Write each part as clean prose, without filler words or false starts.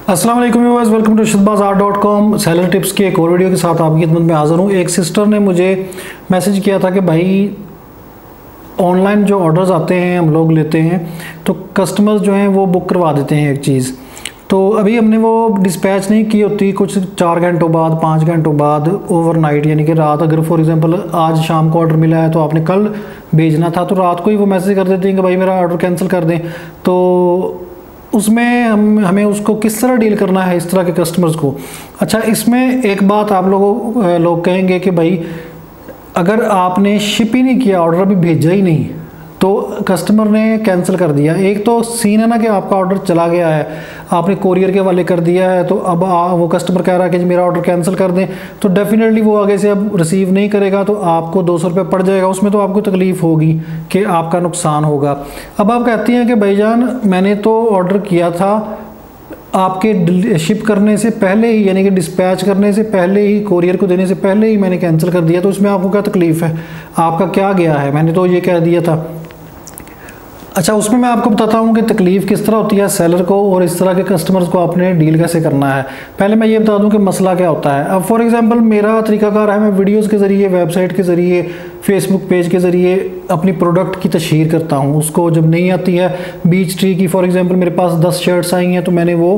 अस्सलाम वालेकुम viewers, welcome to irshadbazaar.com। Seller tips की एक और वीडियो के साथ आपकी खिदमत में हाज़िर हूँ। एक सिस्टर ने मुझे मैसेज किया था कि भाई ऑनलाइन जो ऑर्डर्स आते हैं हम लोग लेते हैं तो कस्टमर्स जो हैं वो बुक करवा देते हैं एक चीज़, तो अभी हमने वो डिस्पैच नहीं की होती, कुछ 4 घंटों बाद 5 घंटों बाद ओवरनाइट यानी कि रात, अगर फॉर एग्जांपल आज शाम को ऑर्डर मिला है तो आपने कल भेजना था तो रात को ही वो मैसेज कर देते हैं कि भाई मेरा ऑर्डर कैंसिल कर दें। तो उसमें हमें उसको किस तरह डील करना है इस तरह के कस्टमर्स को। अच्छा, इसमें एक बात आप लोग कहेंगे कि भाई अगर आपने शिप ही नहीं किया, ऑर्डर अभी भेजा ही नहीं तो कस्टमर ने कैंसिल कर दिया। एक तो सीन है ना कि आपका ऑर्डर चला गया है, आपने कोरियर के हवाले कर दिया है, तो अब वो कस्टमर कह रहा है कि मेरा ऑर्डर कैंसिल कर दें, तो डेफिनेटली वो आगे से अब रिसीव नहीं करेगा तो आपको 200 रुपये पड़ जाएगा। उसमें तो आपको तकलीफ़ होगी कि आपका नुकसान होगा। अब आप कहती हैं कि भाईजान मैंने तो ऑर्डर किया था आपके शिप करने से पहले ही, यानी कि डिस्पैच करने से पहले ही, कोरियर को देने से पहले ही मैंने कैंसिल कर दिया, तो उसमें आपको क्या तकलीफ़ है, आपका क्या गया है, मैंने तो ये कह दिया था। अच्छा, उसमें मैं आपको बताता हूँ कि तकलीफ़ किस तरह होती है सेलर को और इस तरह के कस्टमर्स को आपने डील कैसे करना है। पहले मैं ये बता दूँ कि मसला क्या होता है। अब फॉर एग्जांपल मेरा तरीकाकार है, मैं वीडियोस के ज़रिए, वेबसाइट के ज़रिए, फेसबुक पेज के ज़रिए अपनी प्रोडक्ट की तशहीर करता हूँ। उसको जब नहीं आती है, बीच ट्री की फॉर एग्जांपल मेरे पास 10 शर्ट्स आई हैं तो मैंने वो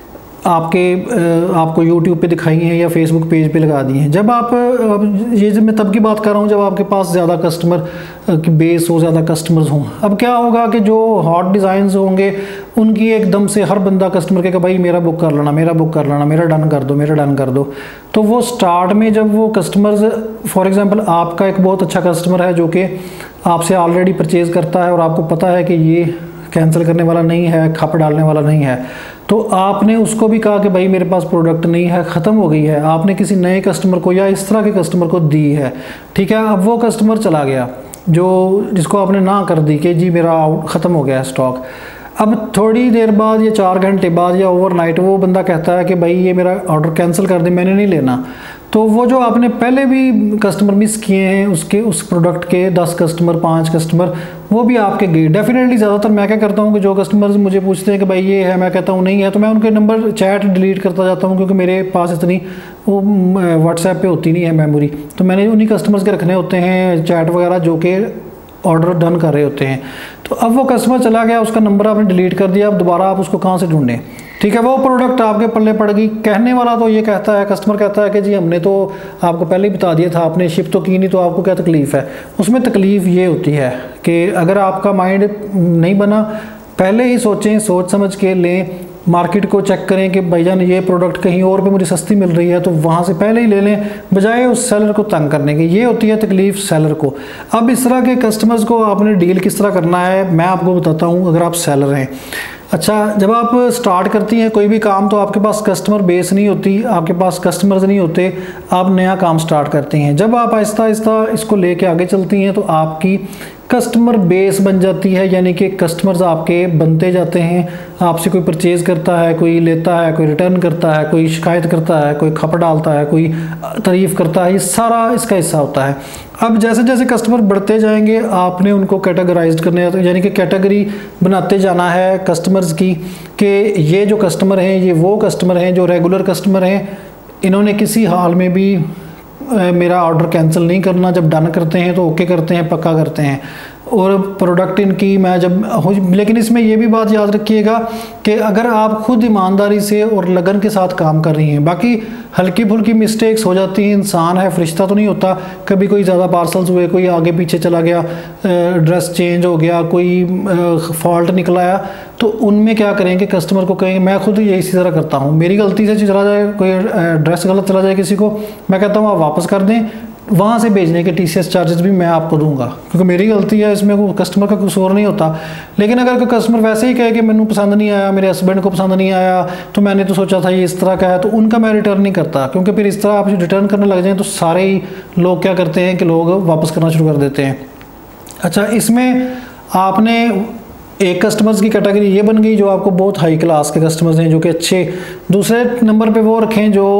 आपको यूट्यूब पे दिखाई हैं या फेसबुक पेज पे लगा दी हैं। जब मैं तब की बात कर रहा हूँ जब आपके पास ज़्यादा कस्टमर की बेस हो, ज़्यादा कस्टमर्स हों। अब क्या होगा कि जो हॉट डिज़ाइंस होंगे उनकी एकदम से हर बंदा कस्टमर कहेगा भाई मेरा बुक कर लेना, मेरा बुक कर लेना, मेरा डन कर दो, मेरा डन कर दो। तो वो स्टार्ट में जब वो कस्टमर्स, फॉर एग्ज़ाम्पल आपका एक बहुत अच्छा कस्टमर है जो कि आपसे ऑलरेडी परचेज़ करता है और आपको पता है कि ये कैंसिल करने वाला नहीं है, खप डालने वाला नहीं है, तो आपने उसको भी कहा कि भाई मेरे पास प्रोडक्ट नहीं है, ख़त्म हो गई है, आपने किसी नए कस्टमर को या इस तरह के कस्टमर को दी है, ठीक है। अब वो कस्टमर चला गया जिसको आपने ना कर दी कि जी मेरा ख़त्म हो गया है स्टॉक। अब थोड़ी देर बाद या 4 घंटे बाद या ओवरनाइट वो बंदा कहता है कि भाई ये मेरा ऑर्डर कैंसिल कर दे, मैंने नहीं लेना। तो वो जो आपने पहले भी कस्टमर मिस किए हैं उस प्रोडक्ट के 10 कस्टमर, 5 कस्टमर, वो भी आपके गए। डेफिनेटली ज़्यादातर मैं क्या करता हूँ कि जो कस्टमर्स मुझे पूछते हैं कि भाई ये है, मैं कहता हूँ नहीं है, तो मैं उनके नंबर चैट डिलीट करता जाता हूँ, क्योंकि मेरे पास इतनी वो व्हाट्सएप पे होती नहीं है मेमोरी, तो मैंने उन्हीं कस्टमर्स के रखने होते हैं चैट वगैरह जो कि ऑर्डर डन कर रहे होते हैं। तो अब वो कस्टमर चला गया, उसका नंबर आपने डिलीट कर दिया, अब दोबारा आप उसको कहाँ से ढूंढें, ठीक है। वो प्रोडक्ट आपके पल्ले पड़ गई। कहने वाला तो ये कहता है, कस्टमर कहता है कि जी हमने तो आपको पहले ही बता दिया था, आपने शिप तो की नहीं, तो आपको क्या तकलीफ़ है। उसमें तकलीफ़ ये होती है कि अगर आपका माइंड नहीं बना, पहले ही सोचें, सोच समझ के लें, मार्केट को चेक करें कि भाईजान ये प्रोडक्ट कहीं और पे मुझे सस्ती मिल रही है तो वहाँ से पहले ही ले लें, बजाय उस सेलर को तंग करने की। ये होती है तकलीफ़ सेलर को। अब इस तरह के कस्टमर्स को आपने डील किस तरह करना है मैं आपको बताता हूँ, अगर आप सेलर हैं। अच्छा, जब आप स्टार्ट करती हैं कोई भी काम तो आपके पास कस्टमर बेस नहीं होती, आपके पास कस्टमर्स नहीं होते, आप नया काम स्टार्ट करती हैं। जब आप आहिस्ता आहिस्ता इसको लेके आगे चलती हैं तो आपकी कस्टमर बेस बन जाती है, यानी कि कस्टमर्स आपके बनते जाते हैं। आपसे कोई परचेज़ करता है, कोई लेता है, कोई रिटर्न करता है, कोई शिकायत करता है, कोई खप डालता है, कोई तारीफ़ करता है, ये सारा इसका हिस्सा होता है। अब जैसे जैसे कस्टमर बढ़ते जाएंगे आपने उनको कैटेगराइज करने, यानी कि कैटेगरी बनाते जाना है कस्टमर्स की, कि ये जो कस्टमर हैं ये वो कस्टमर हैं जो रेगुलर कस्टमर हैं, इन्होंने किसी हाल में भी मेरा ऑर्डर कैंसिल नहीं करना, जब डन करते हैं तो ओके करते हैं, पक्का करते हैं। और प्रोडक्ट इनकी मैं लेकिन इसमें ये भी बात याद रखिएगा कि अगर आप खुद ईमानदारी से और लगन के साथ काम कर रही हैं, बाकी हल्की फुल्की मिस्टेक्स हो जाती हैं, इंसान है, फरिश्ता तो नहीं होता, कभी कोई ज़्यादा पार्सल्स हुए, कोई आगे पीछे चला गया, ड्रेस चेंज हो गया, कोई फॉल्ट निकला आया, तो उनमें क्या करेंगे, कस्टमर को कहेंगे, मैं खुद ये इसी तरह करता हूँ, मेरी गलती से चला जाए, कोई ड्रेस गलत चला जाए किसी को, मैं कहता हूँ आप वापस कर दें, वहाँ से भेजने के TCS चार्जेस भी मैं आपको दूंगा, क्योंकि मेरी गलती है, इसमें कोई कस्टमर का कसूर नहीं होता। लेकिन अगर कोई कस्टमर वैसे ही कहे कि मैंने पसंद नहीं आया, मेरे हस्बैंड को पसंद नहीं आया, तो मैंने तो सोचा था ये इस तरह का है, तो उनका मैं रिटर्न नहीं करता, क्योंकि फिर इस तरह आप रिटर्न करने लग जाएँ तो सारे ही लोग क्या करते हैं कि लोग वापस करना शुरू कर देते हैं। अच्छा, इसमें आपने एक कस्टमर्स की कैटेगरी ये बन गई जो आपको बहुत हाई क्लास के कस्टमर्स हैं, जो कि अच्छे। दूसरे नंबर पे वो रखें जो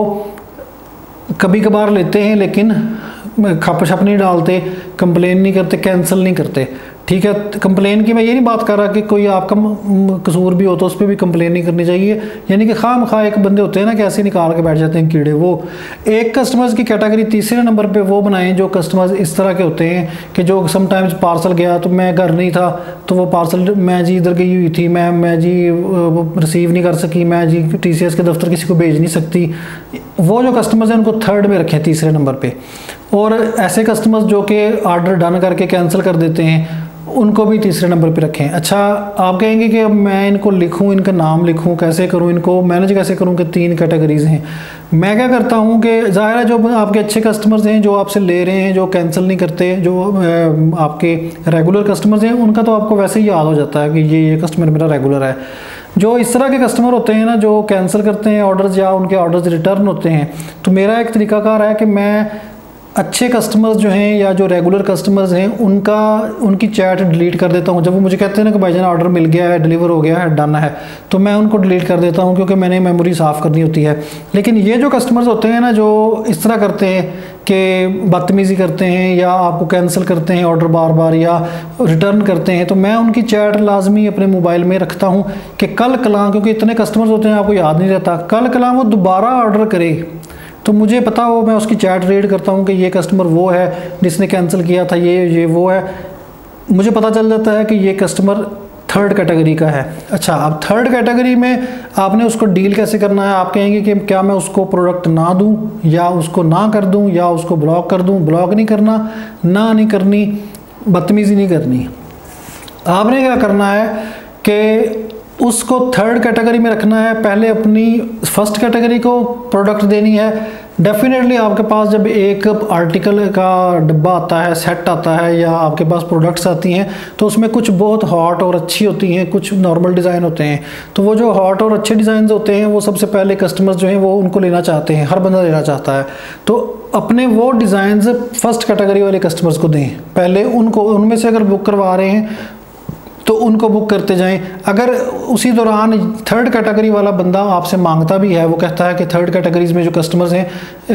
कभी कभार लेते हैं लेकिन खप शप नहीं डालते, कंप्लेन नहीं करते, कैंसिल नहीं करते, ठीक है। कंप्लेन की मैं ये नहीं बात कर रहा कि कोई आपका कसूर भी हो तो उस पर भी कंप्लेन नहीं करनी चाहिए, यानी कि खामखा एक बंदे होते हैं ना कि ऐसे निकाल के बैठ जाते हैं कीड़े। वो एक कस्टमर्स की कैटेगरी तीसरे नंबर पे वो बनाएं जो कस्टमर्स इस तरह के होते हैं कि जो समटाइम्स पार्सल गया तो मैं घर नहीं था, तो वो पार्सल मैं जी इधर गई हुई थी, मैं जी रिसीव नहीं कर सकी, मैं जी TCS के दफ्तर किसी को भेज नहीं सकती। वो जो कस्टमर्स हैं उनको थर्ड में रखें, तीसरे नंबर पे। और ऐसे कस्टमर्स जो कि ऑर्डर डन करके कैंसिल कर देते हैं उनको भी तीसरे नंबर पे रखें। अच्छा, आप कहेंगे कि अब मैं इनको लिखूं, इनका नाम लिखूं, कैसे करूं, इनको मैनेज कैसे करूं कि 3 कैटेगरीज हैं। मैं क्या करता हूं कि ज़ाहिर है जो आपके अच्छे कस्टमर्स हैं जो आपसे ले रहे हैं, जो कैंसिल नहीं करते, जो आपके रेगुलर कस्टमर्स हैं, उनका तो आपको वैसे ही याद हो जाता है कि ये कस्टमर मेरा रेगुलर है। जो इस तरह के कस्टमर होते हैं ना जो कैंसिल करते हैं ऑर्डर्स या उनके ऑर्डर्स रिटर्न होते हैं, तो मेरा एक तरीकाकार है कि मैं अच्छे कस्टमर्स जो हैं या जो रेगुलर कस्टमर्स हैं उनकी चैट डिलीट कर देता हूं। जब वो मुझे कहते हैं ना कि भाईजान ऑर्डर मिल गया है, डिलीवर हो गया है, डन है, तो मैं उनको डिलीट कर देता हूं क्योंकि मैंने मेमोरी साफ़ करनी होती है। लेकिन ये जो कस्टमर्स होते हैं ना जो इस तरह करते हैं कि बदतमीज़ी करते हैं या आपको कैंसिल करते हैं ऑर्डर बार बार या रिटर्न करते हैं, तो मैं उनकी चैट लाजमी अपने मोबाइल में रखता हूँ कि कल कलां, क्योंकि इतने कस्टमर्स होते हैं आपको याद नहीं रहता, कल कलां वो दोबारा ऑर्डर करे तो मुझे पता हो, मैं उसकी चैट रीड करता हूँ कि ये कस्टमर वो है जिसने कैंसिल किया था, ये वो है, मुझे पता चल जाता है कि ये कस्टमर थर्ड कैटेगरी का है। अच्छा, अब थर्ड कैटेगरी में आपने उसको डील कैसे करना है। आप कहेंगे कि क्या मैं उसको प्रोडक्ट ना दूं या उसको ना कर दूं या उसको ब्लॉक कर दूं। ब्लॉक नहीं करना, ना नहीं करनी, बदतमीज़ी नहीं करनी। आपने क्या करना है कि उसको थर्ड कैटेगरी में रखना है। पहले अपनी फर्स्ट कैटेगरी को प्रोडक्ट देनी है। डेफिनेटली आपके पास जब एक आर्टिकल का डब्बा आता है, सेट आता है या आपके पास प्रोडक्ट्स आती हैं तो उसमें कुछ बहुत हॉट और अच्छी होती हैं, कुछ नॉर्मल डिज़ाइन होते हैं। तो वो जो हॉट और अच्छे डिज़ाइन होते हैं वो सबसे पहले कस्टमर्स जो हैं वो उनको लेना चाहते हैं, हर बंदा लेना चाहता है। तो अपने वो डिज़ाइंस फर्स्ट कैटेगरी वाले कस्टमर्स को दें, पहले उनको, उनमें से अगर बुक करवा रहे हैं तो उनको बुक करते जाएं। अगर उसी दौरान थर्ड कैटेगरी वाला बंदा आपसे मांगता भी है, वो कहता है कि थर्ड कैटेगरीज में जो कस्टमर्स हैं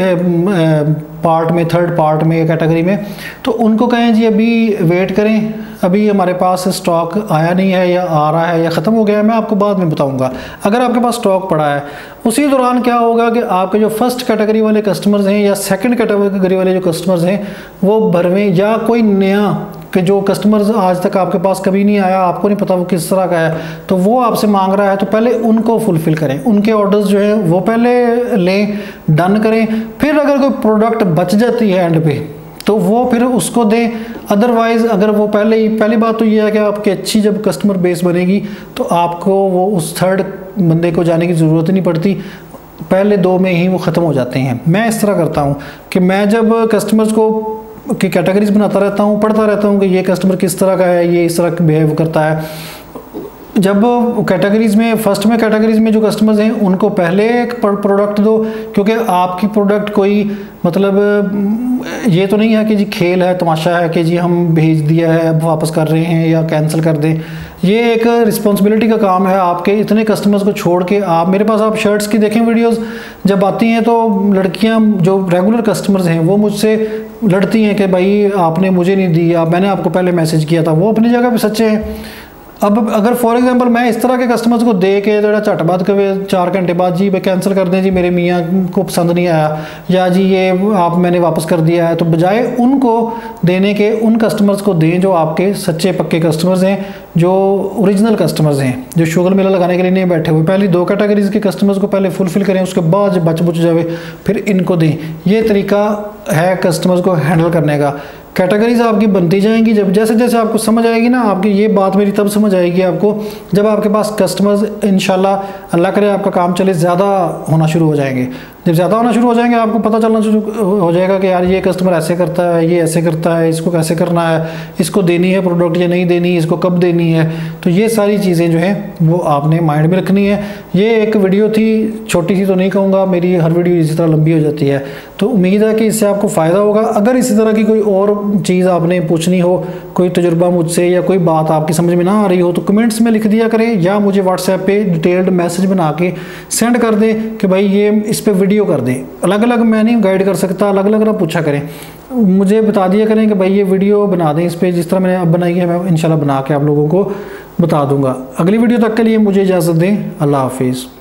पार्ट में, थर्ड पार्ट में या कैटेगरी में, तो उनको कहें जी अभी वेट करें, अभी हमारे पास स्टॉक आया नहीं है या आ रहा है या ख़त्म हो गया है, मैं आपको बाद में बताऊंगा। अगर आपके पास स्टॉक पड़ा है, उसी दौरान क्या होगा कि आपके जो फर्स्ट कैटेगरी वाले कस्टमर्स हैं या सेकंड कैटेगरी वाले जो कस्टमर्स हैं वो भरवें, या कोई नया कि जो कस्टमर्स आज तक आपके पास कभी नहीं आया, आपको नहीं पता वो किस तरह का है, तो वो आपसे मांग रहा है, तो पहले उनको फुलफ़िल करें, उनके ऑर्डर्स जो हैं वो पहले लें, डन करें। फिर अगर कोई प्रोडक्ट बच जाती है एंड पे तो वो फिर उसको दें। अदरवाइज़ अगर वो पहली बात तो ये है कि आपकी अच्छी जब कस्टमर बेस बनेगी तो आपको वो उस थर्ड बंदे को जाने की ज़रूरत नहीं पड़ती, पहले 2 में ही वो ख़त्म हो जाते हैं। मैं इस तरह करता हूँ कि मैं जब कस्टमर्स को की कैटेगरीज बनाता रहता हूँ, पढ़ता रहता हूँ कि ये कस्टमर किस तरह का है, ये इस तरह बिहेव करता है। जब कैटेगरीज में फर्स्ट में कैटेगरीज में जो कस्टमर्स हैं उनको पहले एक प्रोडक्ट दो, क्योंकि आपकी प्रोडक्ट कोई मतलब ये तो नहीं है कि जी खेल है, तमाशा है कि जी हम भेज दिया है अब वापस कर रहे हैं या कैंसिल कर दें। ये एक रिस्पॉन्सिबिलिटी का काम है आपके, इतने कस्टमर्स को छोड़ के आप मेरे पास आप शर्ट्स की देखें वीडियोस जब आती हैं तो लड़कियां जो रेगुलर कस्टमर्स हैं वो मुझसे लड़ती हैं कि भाई आपने मुझे नहीं दी, मैंने आपको पहले मैसेज किया था। वो अपनी जगह पे सच्चे हैं। अब अगर फॉर एग्जांपल मैं इस तरह के कस्टमर्स को दे के जो झट बाद के 4 घंटे बाद जी भाई कैंसिल कर दें, जी मेरे मियाँ को पसंद नहीं आया, या जी ये आप मैंने वापस कर दिया है, तो बजाय उनको देने के उन कस्टमर्स को दें जो आपके सच्चे पक्के कस्टमर्स हैं, जो ओरिजिनल कस्टमर्स हैं, जो शुगर मेला लगाने के लिए नहीं बैठे हुए। पहली 2 कैटेगरीज के कस्टमर्स को पहले फुलफिल करें, उसके बाद जब बच जावे फिर इनको दें। ये तरीका है कस्टमर्स को हैंडल करने का। कैटेगरीज आपकी बनती जाएंगी, जब जैसे जैसे आपको समझ आएगी ना, आपकी ये बात मेरी तब समझ आएगी आपको जब आपके पास कस्टमर्स इंशाल्लाह अल्लाह करे आपका काम चले ज़्यादा होना शुरू हो जाएंगे। जब ज़्यादा होना शुरू हो जाएंगे आपको पता चलना शुरू हो जाएगा कि यार ये कस्टमर ऐसे करता है, ये ऐसे करता है, इसको कैसे करना है, इसको देनी है प्रोडक्ट या नहीं देनी, इसको कब देनी है। तो ये सारी चीज़ें जो हैं वो आपने माइंड में रखनी है। ये एक वीडियो थी, छोटी सी तो नहीं कहूँगा, मेरी हर वीडियो इसी तरह लंबी हो जाती है, तो उम्मीद है कि इससे आपको फ़ायदा होगा। अगर इसी तरह की कोई और चीज़ आपने पूछनी हो, कोई तजुर्बा मुझसे या कोई बात आपकी समझ में ना आ रही हो तो कमेंट्स में लिख दिया करें, या मुझे व्हाट्सएप पे डिटेल्ड मैसेज बना के सेंड कर दें कि भाई ये इस पर वीडियो वीडियो कर दें। अलग अलग मैं नहीं गाइड कर सकता, अलग अलग ना पूछा करें, मुझे बता दिया करें कि भाई ये वीडियो बना दें इस पर, जिस तरह मैंने अब बनाई है मैं इंशाल्लाह बना के आप लोगों को बता दूंगा। अगली वीडियो तक के लिए मुझे इजाज़त दें। अल्लाह हाफिज़।